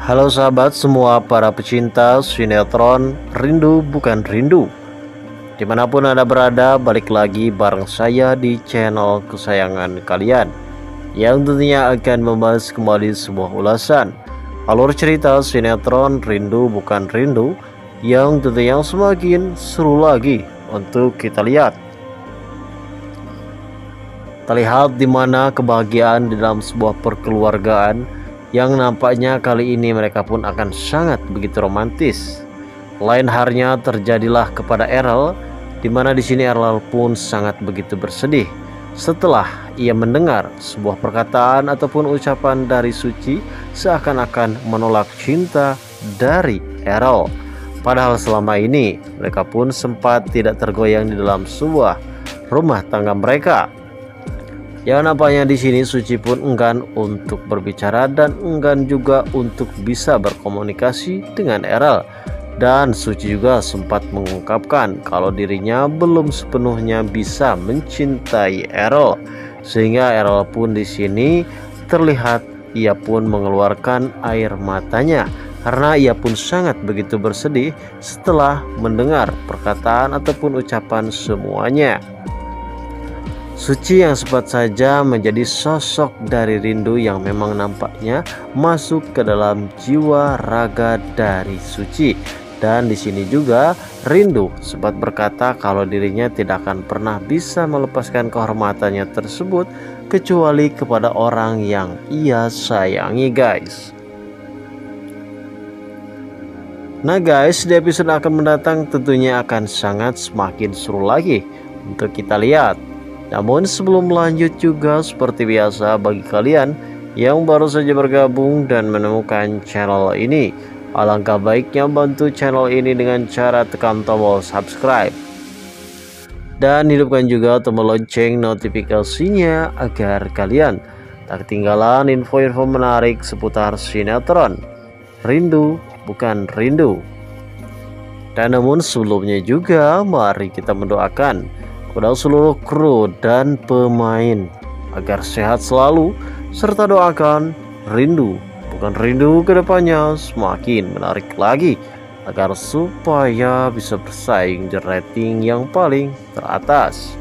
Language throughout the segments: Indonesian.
Halo sahabat semua para pecinta sinetron Rindu Bukan Rindu. Dimanapun Anda berada, balik lagi bareng saya di channel kesayangan kalian, yang tentunya akan membahas kembali sebuah ulasan alur cerita sinetron Rindu Bukan Rindu yang tentunya semakin seru lagi untuk kita lihat. Terlihat dimana kebahagiaan di dalam sebuah perkeluargaan yang nampaknya kali ini mereka pun akan sangat begitu romantis. Lain halnya terjadilah kepada Errol, dimana di sini Errol pun sangat begitu bersedih setelah ia mendengar sebuah perkataan ataupun ucapan dari Suci seakan-akan menolak cinta dari Errol. Padahal selama ini mereka pun sempat tidak tergoyang di dalam sebuah rumah tangga mereka. Yang nampaknya di sini Suci pun enggan untuk berbicara dan enggan juga untuk bisa berkomunikasi dengan Errol. Dan Suci juga sempat mengungkapkan kalau dirinya belum sepenuhnya bisa mencintai Errol, sehingga Errol pun di sini terlihat ia pun mengeluarkan air matanya karena ia pun sangat begitu bersedih setelah mendengar perkataan ataupun ucapan semuanya. Suci yang sempat saja menjadi sosok dari Rindu yang memang nampaknya masuk ke dalam jiwa raga dari Suci. Dan di sini juga Rindu sempat berkata kalau dirinya tidak akan pernah bisa melepaskan kehormatannya tersebut kecuali kepada orang yang ia sayangi, guys. Nah guys, di episode akan mendatang tentunya akan sangat semakin seru lagi untuk kita lihat. Namun sebelum lanjut juga seperti biasa bagi kalian yang baru saja bergabung dan menemukan channel ini, alangkah baiknya bantu channel ini dengan cara tekan tombol subscribe dan hidupkan juga tombol lonceng notifikasinya agar kalian tak ketinggalan info-info menarik seputar sinetron Rindu Bukan Rindu. Dan namun sebelumnya juga mari kita mendoakan kepada seluruh kru dan pemain agar sehat selalu, serta doakan Rindu Bukan Rindu kedepannya semakin menarik lagi agar supaya bisa bersaing di rating yang paling teratas.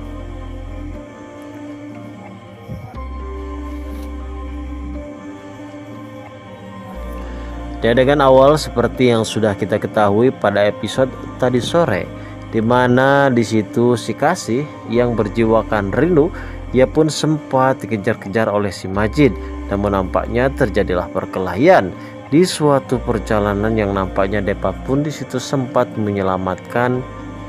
Di adegan awal seperti yang sudah kita ketahui pada episode tadi sore, di mana di situ si Kasih yang berjiwakan rindu, ia pun sempat dikejar-kejar oleh si Majid. Namun nampaknya terjadilah perkelahian di suatu perjalanan yang nampaknya Depa pun di situ sempat menyelamatkan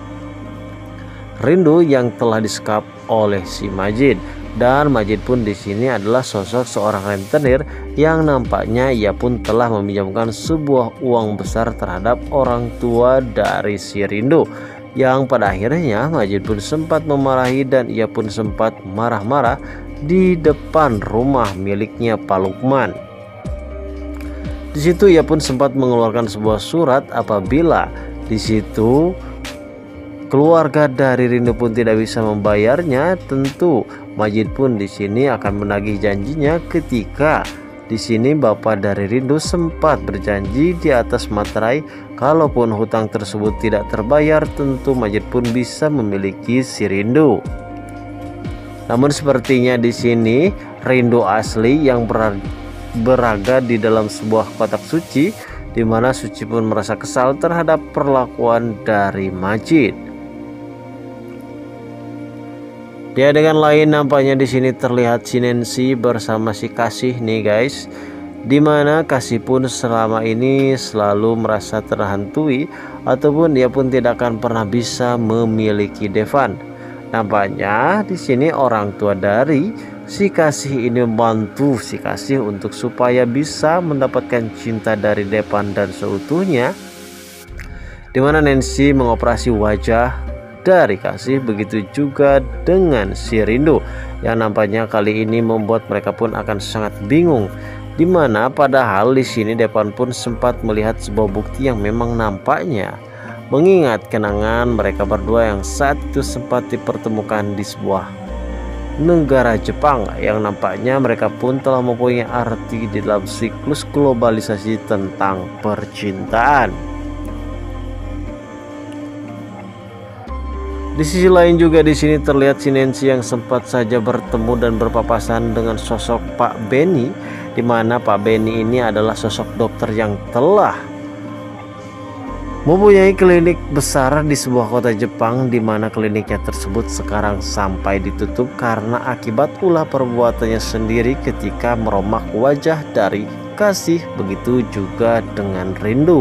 Rindu yang telah disekap oleh si Majid. Dan Majid pun di sini adalah sosok seorang rentenir yang nampaknya ia pun telah meminjamkan sebuah uang besar terhadap orang tua dari si Rindu, yang pada akhirnya Majid pun sempat memarahi dan ia pun sempat marah-marah di depan rumah miliknya Pak Lukman. Di situ ia pun sempat mengeluarkan sebuah surat apabila di situ keluarga dari Rindu pun tidak bisa membayarnya, tentu Majid pun di sini akan menagih janjinya ketika di sini bapak dari Rindu sempat berjanji di atas materai kalaupun hutang tersebut tidak terbayar, tentu Majid pun bisa memiliki si Rindu. Namun sepertinya di sini Rindu asli yang berada di dalam sebuah kotak suci, di mana Suci pun merasa kesal terhadap perlakuan dari Majid. Di adegan lain nampaknya di sini terlihat si Nancy bersama si Kasih nih guys, dimana Kasih pun selama ini selalu merasa terhantui ataupun dia pun tidak akan pernah bisa memiliki Devan. Nampaknya di sini orang tua dari si Kasih ini membantu si Kasih untuk supaya bisa mendapatkan cinta dari Devan dan seutuhnya, dimana Nancy mengoperasi wajah dari Kasih, begitu juga dengan si Rindu yang nampaknya kali ini membuat mereka pun akan sangat bingung, dimana padahal di sini Devan pun sempat melihat sebuah bukti yang memang nampaknya mengingat kenangan mereka berdua yang saat itu sempat dipertemukan di sebuah negara Jepang, yang nampaknya mereka pun telah mempunyai arti di dalam siklus globalisasi tentang percintaan. Di sisi lain juga di sini terlihat si Nancy yang sempat saja bertemu dan berpapasan dengan sosok Pak Benny, di mana Pak Benny ini adalah sosok dokter yang telah mempunyai klinik besar di sebuah kota Jepang, di mana kliniknya tersebut sekarang sampai ditutup karena akibat ulah perbuatannya sendiri ketika meromak wajah dari Kasih, begitu juga dengan Rindu.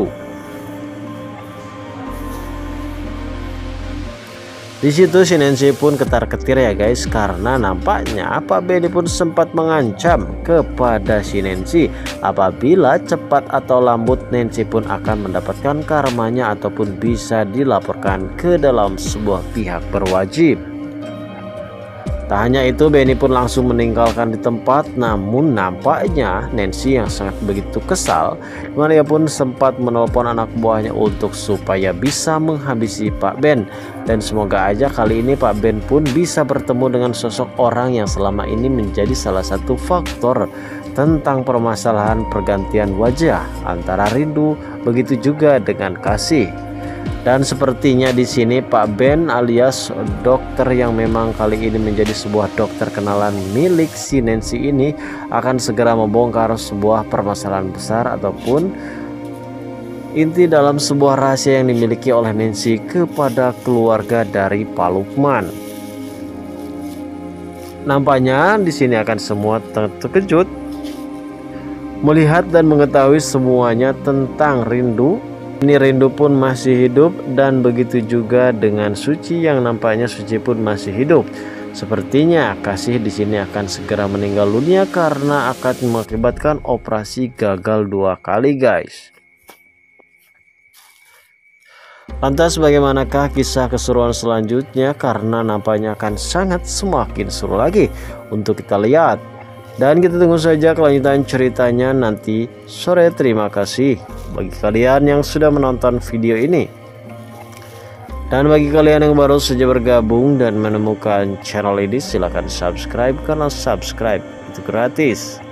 Di situ si Nancy pun ketar-ketir ya guys, karena nampaknya Pak Benny pun sempat mengancam kepada si Nancy apabila cepat atau lambat Nancy pun akan mendapatkan karmanya ataupun bisa dilaporkan ke dalam sebuah pihak berwajib. Tak hanya itu, Benny pun langsung meninggalkan di tempat, namun nampaknya Nancy yang sangat begitu kesal, dimana ia pun sempat menelpon anak buahnya untuk supaya bisa menghabisi Pak Ben. Dan semoga aja kali ini Pak Ben pun bisa bertemu dengan sosok orang yang selama ini menjadi salah satu faktor tentang permasalahan pergantian wajah antara Rindu, begitu juga dengan Kasih. Dan sepertinya di sini Pak Ben alias dokter yang memang kali ini menjadi sebuah dokter kenalan milik si Nancy ini akan segera membongkar sebuah permasalahan besar ataupun inti dalam sebuah rahasia yang dimiliki oleh Nancy kepada keluarga dari Pak Lukman. Nampaknya di sini akan semua terkejut melihat dan mengetahui semuanya tentang Rindu. Ini Rindu pun masih hidup, dan begitu juga dengan Suci yang nampaknya Suci pun masih hidup. Sepertinya Kasih di sini akan segera meninggal dunia karena akan mengakibatkan operasi gagal 2 kali guys. Lantas bagaimanakah kisah keseruan selanjutnya, karena nampaknya akan sangat semakin seru lagi untuk kita lihat. Dan kita tunggu saja kelanjutan ceritanya nanti sore. Terima kasih bagi kalian yang sudah menonton video ini. Dan bagi kalian yang baru saja bergabung dan menemukan channel ini, silahkan subscribe karena subscribe itu gratis.